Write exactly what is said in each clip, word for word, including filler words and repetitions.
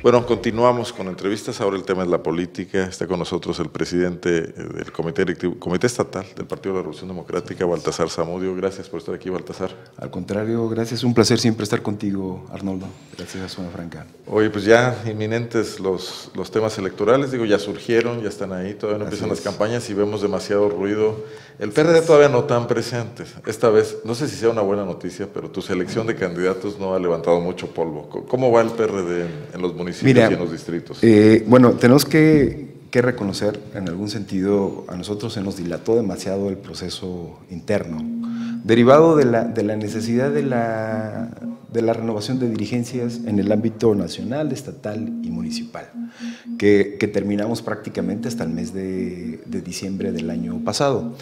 Bueno, continuamos con entrevistas. Ahora el tema es la política. Está con nosotros el presidente del Comité Directivo, Comité Estatal del Partido de la Revolución Democrática, Baltasar Zamudio. Gracias por estar aquí, Baltasar. Al contrario, gracias. Un placer siempre estar contigo, Arnoldo. Gracias a Zona Franca. Oye, pues ya inminentes los, los temas electorales. Digo, ya surgieron, ya están ahí. Todavía no empiezan las campañas y vemos demasiado ruido. El P R D todavía no tan presente. Esta vez, no sé si sea una buena noticia, pero tu selección de candidatos no ha levantado mucho polvo. ¿Cómo va el P R D en, en los municipios Mira, y en los distritos? Eh, bueno, tenemos que, que reconocer, en algún sentido, a nosotros se nos dilató demasiado el proceso interno, derivado de la, de la necesidad de la, de la renovación de dirigencias en el ámbito nacional, estatal y municipal, que, que terminamos prácticamente hasta el mes de, de diciembre del año pasado.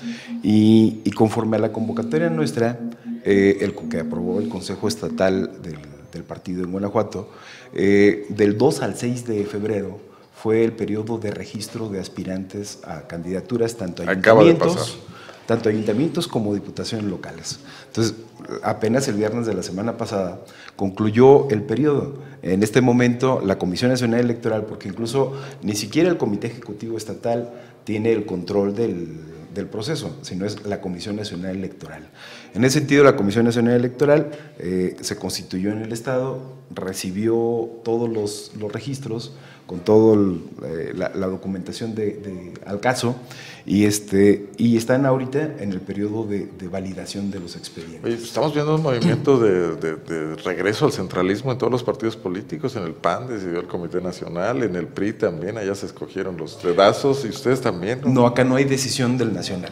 Y, y conforme a la convocatoria nuestra, eh, el que aprobó el Consejo Estatal del, del partido en Guanajuato, eh, del dos al seis de febrero fue el periodo de registro de aspirantes a candidaturas, tanto a ayuntamientos, tanto ayuntamientos como diputaciones locales. Entonces, apenas el viernes de la semana pasada concluyó el periodo. En este momento, la Comisión Nacional Electoral, porque incluso ni siquiera el Comité Ejecutivo Estatal tiene el control del, del proceso, sino es la Comisión Nacional Electoral. En ese sentido, la Comisión Nacional Electoral eh, se constituyó en el Estado, recibió todos los, los registros, con toda eh, la, la documentación de, de, al caso, y, este, y están ahorita en el periodo de, de validación de los expedientes. Oye, estamos viendo un movimiento de, de, de regreso al centralismo en todos los partidos políticos. En el P A N decidió el Comité Nacional, en el P R I también, allá se escogieron los dedazos, y ustedes también, ¿no? No, acá no hay decisión del Nacional.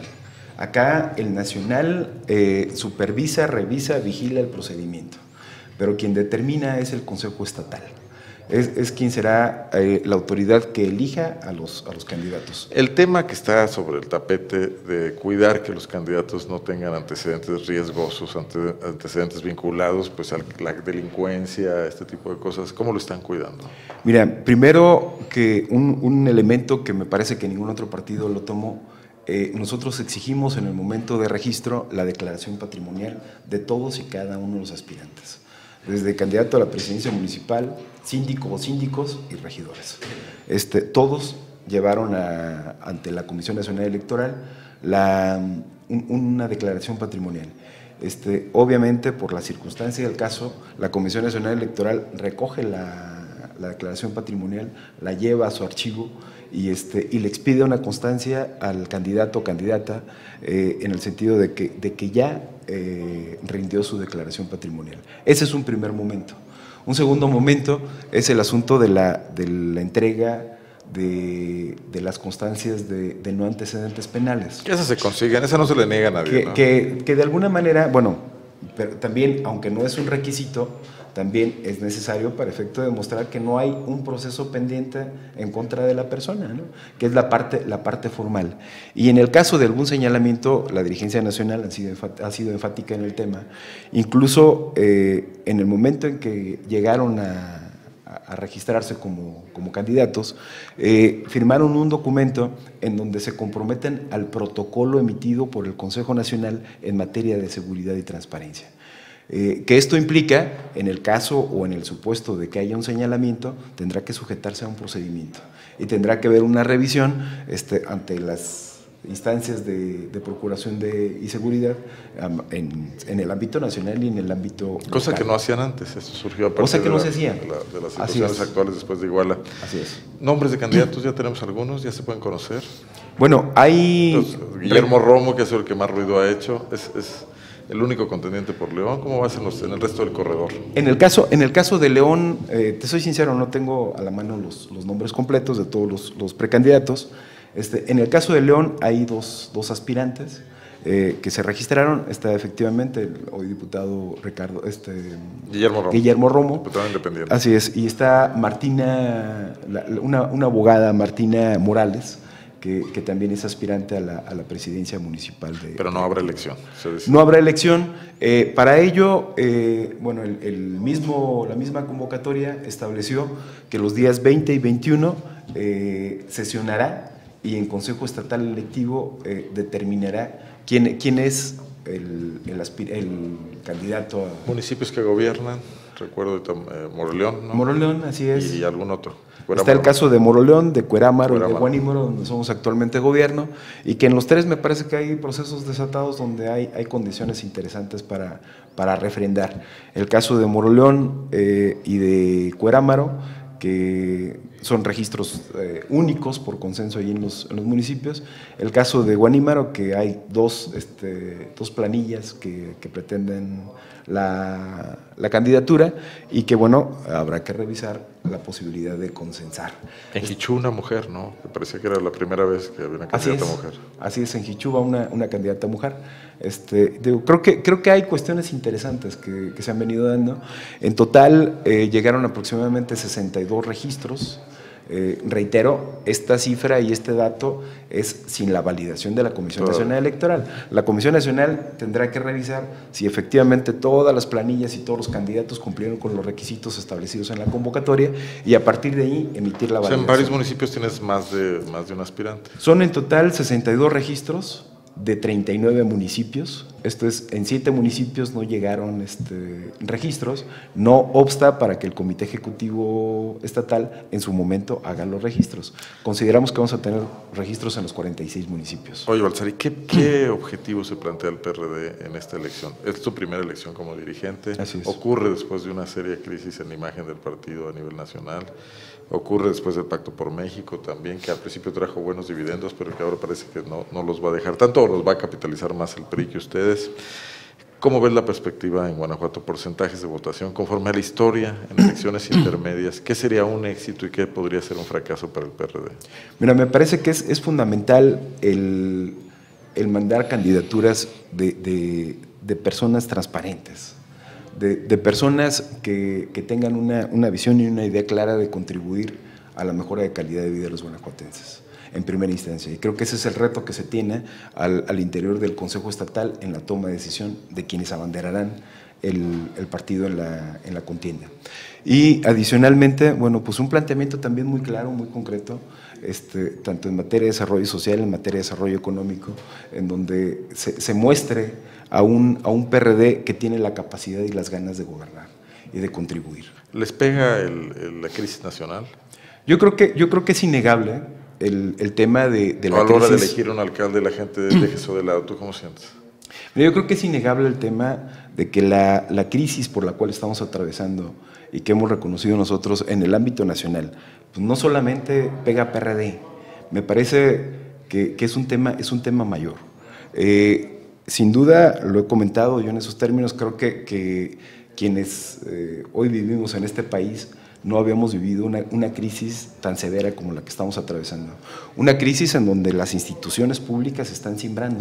Acá el Nacional eh, supervisa, revisa, vigila el procedimiento, pero quien determina es el Consejo Estatal. Es, es quien será eh, la autoridad que elija a los, a los candidatos. El tema que está sobre el tapete de cuidar que los candidatos no tengan antecedentes riesgosos, ante, antecedentes vinculados pues, a la delincuencia, este tipo de cosas, ¿cómo lo están cuidando? Mira, primero que un, un elemento que me parece que ningún otro partido lo tomó, eh, nosotros exigimos en el momento de registro la declaración patrimonial de todos y cada uno de los aspirantes, desde candidato a la presidencia municipal, síndico o síndicos y regidores. Este, todos llevaron a, ante la Comisión Nacional Electoral la, un, una declaración patrimonial. Este, obviamente, por la circunstancia del caso, la Comisión Nacional Electoral recoge la, la declaración patrimonial, la lleva a su archivo y, este, y le expide una constancia al candidato o candidata eh, en el sentido de que, de que ya eh, rindió su declaración patrimonial. Ese es un primer momento. Un segundo momento es el asunto de la, de la entrega de, de las constancias de, de no antecedentes penales. Que esas se consiguen, esa no se le niega a nadie. Que, ¿no? que, que de alguna manera, bueno, pero también, aunque no es un requisito, también es necesario para efecto de demostrar que no hay un proceso pendiente en contra de la persona, ¿no? Que es la parte, la parte formal. Y en el caso de algún señalamiento, la dirigencia nacional ha sido, ha sido enfática en el tema. Incluso eh, en el momento en que llegaron a, a registrarse como, como candidatos, eh, firmaron un documento en donde se comprometen al protocolo emitido por el Consejo Nacional en materia de seguridad y transparencia. Eh, que esto implica, en el caso o en el supuesto de que haya un señalamiento, tendrá que sujetarse a un procedimiento y tendrá que haber una revisión este, ante las instancias de, de procuración de, y seguridad um, en, en el ámbito nacional y en el ámbito Cosa local. que no hacían antes, eso surgió a partir Cosa que de, no la, se hacía. de, la, de las situaciones actuales después de Iguala. Así es. ¿Nombres de candidatos ya tenemos algunos? ¿Ya se pueden conocer? Bueno, hay… Entonces, Guillermo Romo, que es el que más ruido ha hecho, es… es el único contendiente por León. ¿Cómo va a ser en el resto del corredor? En el caso, en el caso de León, eh, te soy sincero, no tengo a la mano los, los nombres completos de todos los, los precandidatos. Este, en el caso de León hay dos, dos aspirantes eh, que se registraron. Está efectivamente el hoy diputado Ricardo, este, Guillermo Romo. Guillermo Romo. Diputado independiente. Así es. Y está Martina, la, una, una abogada, Martina Morales, Que, que también es aspirante a la, a la presidencia municipal de… Pero no habrá elección. No habrá elección. Eh, para ello, eh, bueno, el, el mismo, la misma convocatoria estableció que los días veinte y veintiuno eh, sesionará y en Consejo Estatal Electivo eh, determinará quién, quién es el, el, el candidato a… Municipios que gobiernan. recuerdo eh, Moroleón, ¿no? Moroleón, así es. Y algún otro. Cuerámaro. Está el caso de Moroleón, de Cuerámaro, Cuerámaro. y de Guanímaro, donde somos actualmente gobierno, y que en los tres me parece que hay procesos desatados donde hay, hay condiciones interesantes para, para refrendar. El caso de Moroleón eh, y de Cuerámaro, que son registros eh, únicos por consenso allí en los, en los municipios. El caso de Guanímaro, que hay dos, este, dos planillas que, que pretenden la, la candidatura y que, bueno, habrá que revisar la posibilidad de consensar. En Jichú una mujer, ¿no? Me parecía que era la primera vez que había una candidata así es, mujer. Así es, en Jichú va una, una candidata mujer. Este, digo, creo, que, creo que hay cuestiones interesantes que, que se han venido dando. En total eh, llegaron aproximadamente sesenta y dos registros. Eh, reitero, esta cifra y este dato es sin la validación de la Comisión Todo. Nacional Electoral. La Comisión Nacional tendrá que revisar si efectivamente todas las planillas y todos los candidatos cumplieron con los requisitos establecidos en la convocatoria y a partir de ahí emitir la validación. O sea, en varios municipios tienes más de, más de un aspirante. Son en total sesenta y dos registros de treinta y nueve municipios. Esto es, en siete municipios no llegaron este, registros, no obsta para que el Comité Ejecutivo Estatal en su momento haga los registros. Consideramos que vamos a tener registros en los cuarenta y seis municipios. Oye, Baltzari, ¿qué, qué objetivo se plantea el P R D en esta elección? ¿Es tu primera elección como dirigente? Así es. ¿Ocurre después de una seria crisis en la imagen del partido a nivel nacional? Ocurre después del Pacto por México también, que al principio trajo buenos dividendos, pero que ahora parece que no, no los va a dejar tanto, o los va a capitalizar más el P R I que ustedes. ¿Cómo ves la perspectiva en Guanajuato? Porcentajes de votación, conforme a la historia, en elecciones intermedias, ¿qué sería un éxito y qué podría ser un fracaso para el P R D? Mira, me parece que es, es fundamental el, el mandar candidaturas de, de, de personas transparentes. De, de personas que, que tengan una, una visión y una idea clara de contribuir a la mejora de calidad de vida de los guanajuatenses, en primera instancia. Y creo que ese es el reto que se tiene al, al interior del Consejo Estatal en la toma de decisión de quienes abanderarán el, el partido en la, en la contienda. Y adicionalmente, bueno, pues un planteamiento también muy claro, muy concreto, este, tanto en materia de desarrollo social, en materia de desarrollo económico, en donde se, se muestre a un, a un P R D que tiene la capacidad y las ganas de gobernar y de contribuir. ¿Les pega el, el, la crisis nacional? Yo creo que, yo creo que es innegable el, el tema de, de la crisis. A la hora crisis. de elegir un alcalde, la gente deje eso de lado. ¿Tú cómo sientes? Yo creo que es innegable el tema de que la, la crisis por la cual estamos atravesando y que hemos reconocido nosotros en el ámbito nacional, pues no solamente pega a P R D, me parece que, que es, un tema, es un tema mayor. Eh, Sin duda, lo he comentado yo en esos términos, creo que, que quienes eh, hoy vivimos en este país no habíamos vivido una, una crisis tan severa como la que estamos atravesando. Una crisis en donde las instituciones públicas están cimbrando,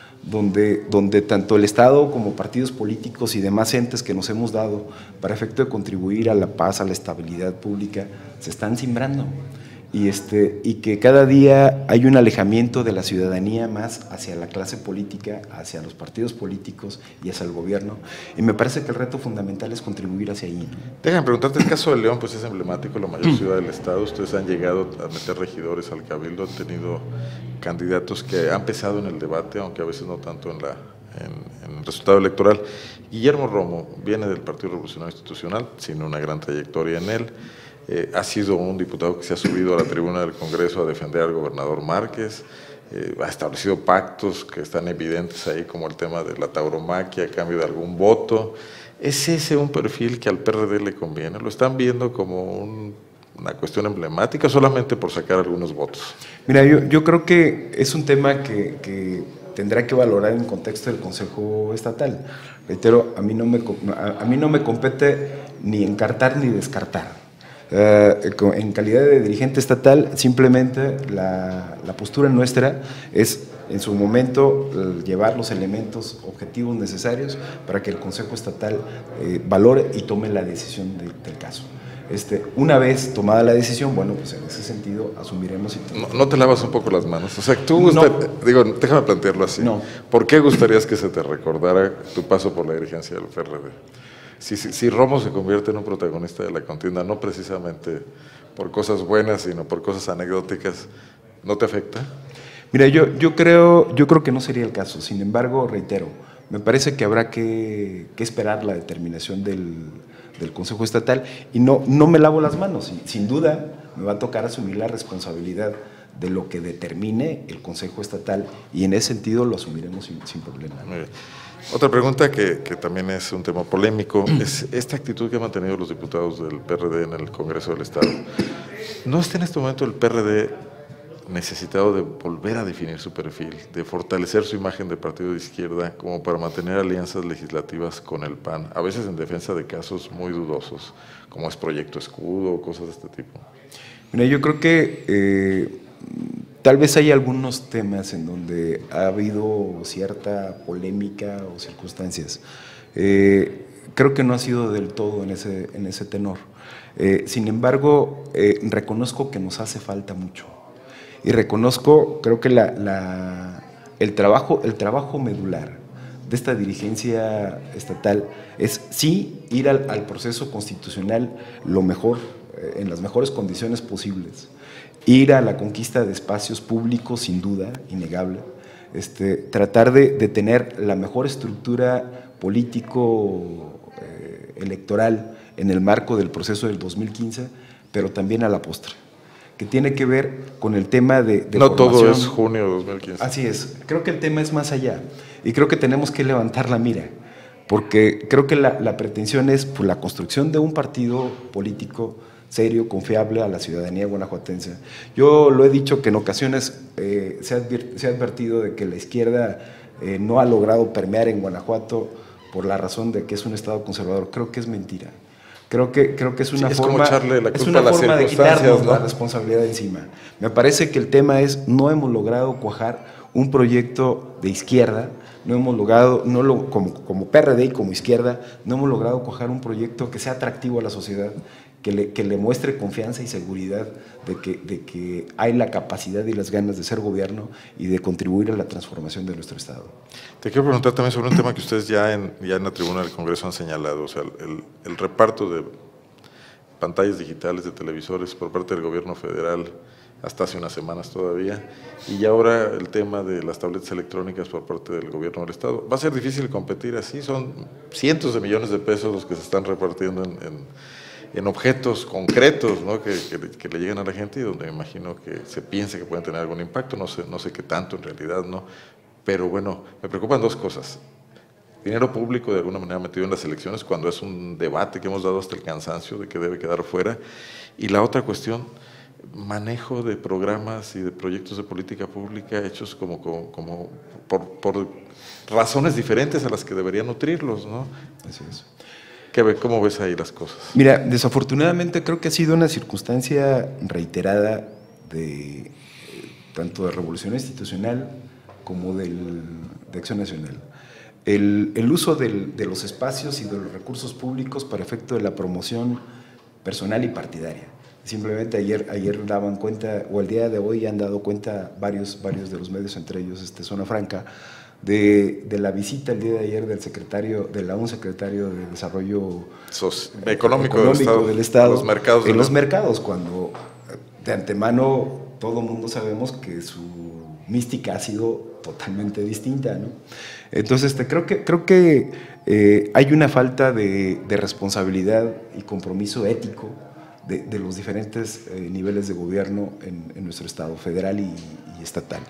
donde, donde tanto el Estado como partidos políticos y demás entes que nos hemos dado para efecto de contribuir a la paz, a la estabilidad pública, se están cimbrando. Y, este, y que cada día hay un alejamiento de la ciudadanía más hacia la clase política, hacia los partidos políticos y hacia el gobierno. Y me parece que el reto fundamental es contribuir hacia ahí, ¿no? Déjame preguntarte, el caso de León pues es emblemático, la mayor ciudad del estado. Ustedes han llegado a meter regidores al cabildo, han tenido candidatos que han pesado en el debate, aunque a veces no tanto en, la, en, en el resultado electoral. Guillermo Romo viene del Partido Revolucionario Institucional, sin una gran trayectoria en él. Eh, ha sido un diputado que se ha subido a la tribuna del Congreso a defender al gobernador Márquez, eh, ha establecido pactos que están evidentes ahí, como el tema de la tauromaquia a cambio de algún voto. ¿Es ese un perfil que al P R D le conviene? ¿Lo están viendo como un, una cuestión emblemática solamente por sacar algunos votos? Mira, yo, yo creo que es un tema que, que tendrá que valorar en contexto del Consejo Estatal. Reitero, a mí no me, a, a mí no me compete ni encartar ni descartar. Uh, en calidad de dirigente estatal, simplemente la, la postura nuestra es en su momento uh, llevar los elementos objetivos necesarios para que el Consejo Estatal eh, valore y tome la decisión de, del caso. Este, una vez tomada la decisión, bueno, pues en ese sentido asumiremos. Y no, no te lavas un poco las manos. O sea, tú gusta, no, digo, déjame plantearlo así. No. ¿Por qué gustarías que se te recordara tu paso por la dirigencia del P R D? Si, si, si Romo se convierte en un protagonista de la contienda, no precisamente por cosas buenas, sino por cosas anecdóticas, ¿no te afecta? Mira, yo, yo, creo, yo creo que no sería el caso. Sin embargo, reitero, me parece que habrá que, que esperar la determinación del, del Consejo Estatal y no, no me lavo las manos. Sin, sin duda me va a tocar asumir la responsabilidad de lo que determine el Consejo Estatal y en ese sentido lo asumiremos sin, sin problema. Muy bien. Otra pregunta que, que también es un tema polémico es esta actitud que han mantenido los diputados del P R D en el Congreso del Estado. ¿No está en este momento el P R D necesitado de volver a definir su perfil, de fortalecer su imagen de partido de izquierda como para mantener alianzas legislativas con el P A N, a veces en defensa de casos muy dudosos, como es Proyecto Escudo o cosas de este tipo? Mira, yo creo que eh, tal vez hay algunos temas en donde ha habido cierta polémica o circunstancias. Eh, creo que no ha sido del todo en ese, en ese tenor. Eh, sin embargo, eh, reconozco que nos hace falta mucho. Y reconozco, creo que la, la, el, trabajo, el trabajo medular de esta dirigencia estatal es sí ir al, al proceso constitucional lo mejor, eh, en las mejores condiciones posibles, ir a la conquista de espacios públicos, sin duda, innegable, este, tratar de, de tener la mejor estructura político-electoral eh, en el marco del proceso del dos mil quince, pero también a la postre, que tiene que ver con el tema de, de no formación. Todo es junio de dos mil quince. Así es, creo que el tema es más allá y creo que tenemos que levantar la mira, porque creo que la, la pretensión es pues, la construcción de un partido político serio, confiable a la ciudadanía guanajuatense. Yo lo he dicho que en ocasiones eh, se, ha se ha advertido de que la izquierda eh, no ha logrado permear en Guanajuato por la razón de que es un estado conservador. Creo que es mentira. Creo que, creo que es una sí, es forma, como echarle la culpa es una a las forma de quitarnos, ¿no?, ¿no?, la responsabilidad de encima. Me parece que el tema es, no hemos logrado cuajar un proyecto de izquierda, no hemos logrado, no lo, como, como P R D y como izquierda, no hemos logrado cuajar un proyecto que sea atractivo a la sociedad, que le, que le muestre confianza y seguridad de que, de que hay la capacidad y las ganas de ser gobierno y de contribuir a la transformación de nuestro Estado. Te quiero preguntar también sobre un tema que ustedes ya en, ya en la tribuna del Congreso han señalado, o sea, el, el reparto de pantallas digitales, de televisores por parte del gobierno federal hasta hace unas semanas todavía, y ahora el tema de las tabletas electrónicas por parte del gobierno del Estado. Va a ser difícil competir así, son cientos de millones de pesos los que se están repartiendo en, en, en objetos concretos, ¿no?, que, que, que le llegan a la gente y donde me imagino que se piense que pueden tener algún impacto, no sé, no sé qué tanto en realidad, ¿no? Pero bueno, me preocupan dos cosas. Dinero público de alguna manera metido en las elecciones cuando es un debate que hemos dado hasta el cansancio de que debe quedar fuera. Y la otra cuestión, manejo de programas y de proyectos de política pública hechos como, como, como por, por razones diferentes a las que deberían nutrirlos, ¿no? Así es. ¿Qué, ¿Cómo ves ahí las cosas? Mira, desafortunadamente creo que ha sido una circunstancia reiterada de tanto de revolución institucional como del, de Acción Nacional. El, el uso del, de los espacios y de los recursos públicos para efecto de la promoción personal y partidaria. Simplemente ayer, ayer daban cuenta, o el día de hoy han dado cuenta varios, varios de los medios, entre ellos este, Zona Franca, de, de la visita el día de ayer del secretario, del aún secretario de Desarrollo Sos, económico, económico del Estado, del Estado los mercados en de los la... mercados, cuando de antemano todo mundo sabemos que su mística ha sido totalmente distinta, ¿no? Entonces, este, creo que, creo que eh, hay una falta de, de responsabilidad y compromiso ético de, de los diferentes eh, niveles de gobierno en, en nuestro Estado, federal y, y estatal.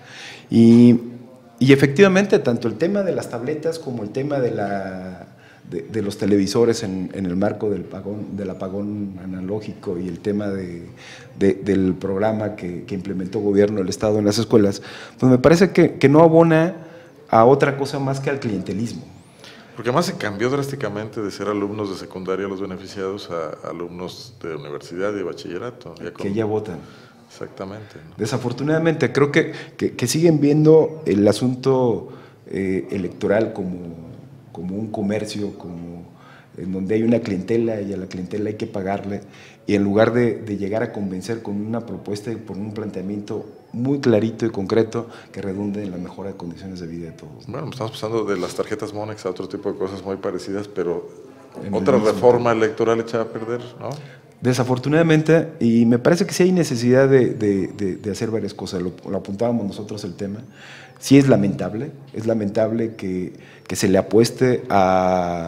Y, y efectivamente, tanto el tema de las tabletas como el tema de, la, de, de los televisores en, en el marco del, pagón, del apagón analógico y el tema de, de, del programa que, que implementó el gobierno del Estado en las escuelas, pues me parece que, que no abona a otra cosa más que al clientelismo. Porque además se cambió drásticamente de ser alumnos de secundaria los beneficiados a alumnos de universidad y de bachillerato. Ya con... Que ya votan. Exactamente, ¿no? Desafortunadamente, creo que, que, que siguen viendo el asunto eh, electoral como, como un comercio, como en donde hay una clientela y a la clientela hay que pagarle, y en lugar de, de llegar a convencer con una propuesta y por un planteamiento muy clarito y concreto que redunde en la mejora de condiciones de vida de todos. Bueno, estamos pasando de las tarjetas Monex a otro tipo de cosas muy parecidas, pero otra reforma electoral echada a perder, ¿no? Desafortunadamente, y me parece que sí hay necesidad de, de, de, de hacer varias cosas, lo, lo apuntábamos nosotros el tema, sí es lamentable, es lamentable que, que se le apueste a,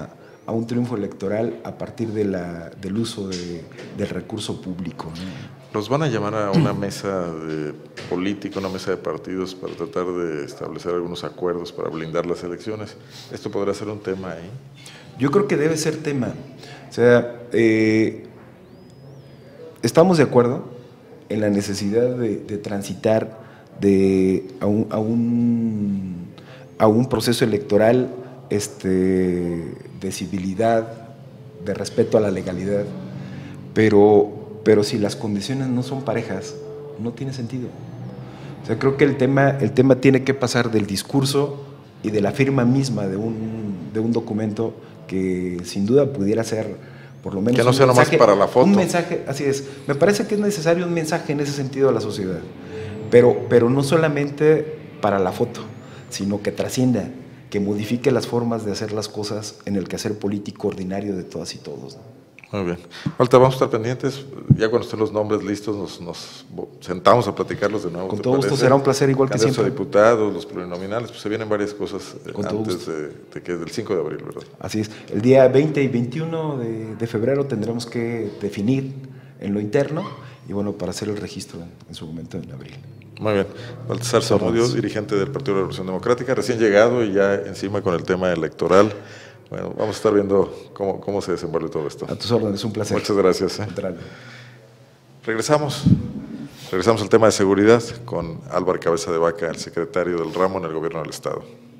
a un triunfo electoral a partir de la, del uso de, del recurso público, ¿no? ¿Los van a llamar a una mesa de política, una mesa de partidos para tratar de establecer algunos acuerdos para blindar las elecciones? ¿Esto podrá ser un tema ahí? Yo creo que debe ser tema. O sea, eh, estamos de acuerdo en la necesidad de, de transitar de, a, un, a, un, a un proceso electoral este, de civilidad, de respeto a la legalidad, pero... pero si las condiciones no son parejas, no tiene sentido. O sea, creo que el tema, el tema tiene que pasar del discurso y de la firma misma de un, de un documento que sin duda pudiera ser, por lo menos... Que no sea nomás para la foto. Un mensaje, así es. Me parece que es necesario un mensaje en ese sentido a la sociedad, pero, pero no solamente para la foto, sino que trascienda, que modifique las formas de hacer las cosas en el quehacer político ordinario de todas y todos, ¿no? Muy bien. Walter, vamos a estar pendientes. Ya cuando estén los nombres listos, nos, nos sentamos a platicarlos de nuevo. Con todo gusto, será un placer, igual que siempre. Los diputados, los plurinominales, pues se vienen varias cosas antes de, de que es del cinco de abril, ¿verdad? Así es. El día veinte y veintiuno de, de febrero tendremos que definir en lo interno y bueno, para hacer el registro en, en su momento en abril. Muy bien. Baltasar Zamudio, dirigente del Partido de la Revolución Democrática, recién llegado y ya encima con el tema electoral. Bueno, vamos a estar viendo cómo, cómo se desenvuelve todo esto. A tus órdenes, un placer. Muchas gracias. ¿eh? Regresamos. Regresamos al tema de seguridad con Álvaro Cabeza de Vaca, el secretario del ramo en el Gobierno del Estado.